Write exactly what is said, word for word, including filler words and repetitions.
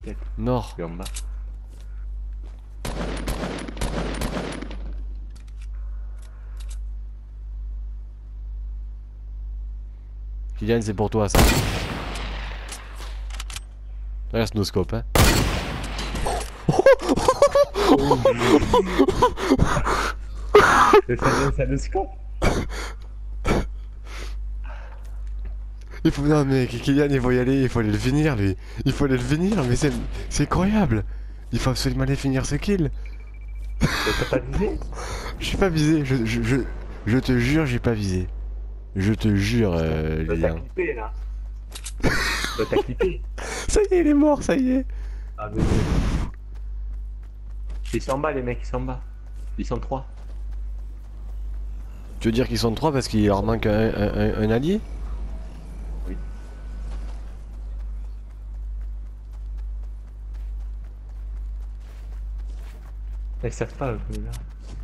peut-être. Nord. Et en bas. Kylian, c'est pour toi ça. Reste nos scopes, hein. Ça, ça le scope. Il faut... Non mais Kylian, il faut y aller, il faut aller le finir lui. Il faut aller le finir, mais c'est c'est incroyable. Il faut absolument aller finir ce kill. T'as pas visé? Je suis pas visé, je, je, je, je te jure, j'ai pas visé. Je te jure, euh, Toi t'as Lilian. clippé là. Toi t'as clippé. Ça y est, il est mort, ça y est. Ah mais... Ils sont en bas les mecs, ils sont en bas. Ils sont trois. Tu veux dire qu'ils sont trois parce qu'il leur manque un, un, un, un allié? Oui. Ils savent pas eux là.